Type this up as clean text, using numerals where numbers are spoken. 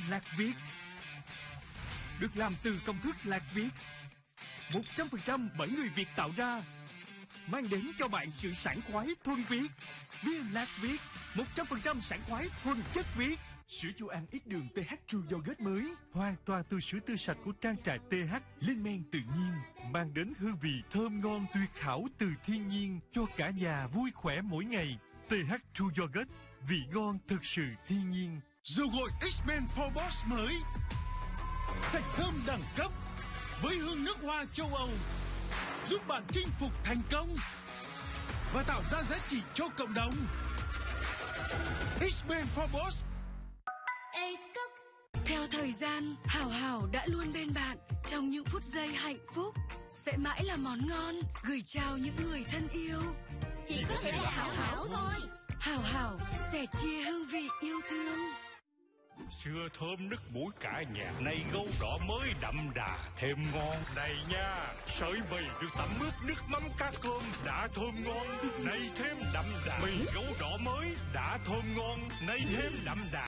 lạc Việt. Được làm từ công thức lạc Việt 100% bởi người Việt tạo ra, mang đến cho bạn sự sảng khoái thuần Việt. Bia lạc Việt 100% sảng khoái thuần chất Việt. Sữa chua ăn ít đường TH True Yogurt mới, hoàn toàn từ sữa tươi sạch của trang trại TH, lên men tự nhiên, mang đến hương vị thơm ngon tuyệt hảo từ thiên nhiên cho cả nhà vui khỏe mỗi ngày. TH True Yogurt, vị ngon thực sự thiên nhiên. Dầu gội X-Men for Boss mới, sạch thơm đẳng cấp với hương nước hoa châu Âu, giúp bạn chinh phục thành công và tạo ra giá trị cho cộng đồng. X-Men for Boss. Theo thời gian, Hảo Hảo đã luôn bên bạn trong những phút giây hạnh phúc, sẽ mãi là món ngon gửi chào những người thân yêu. Chỉ có thể là Hảo Hảo thôi. Hảo Hảo sẻ chia hương vị yêu thương. Xưa thơm nức mũi cả nhà, nay gấu đỏ mới đậm đà thêm ngon. Này nha, sợi mì được tẩm ướp nước mắm cá cơm đã thơm ngon, nay thêm đậm đà. Mì gấu đỏ mới đã thơm ngon, nay thêm đậm đà.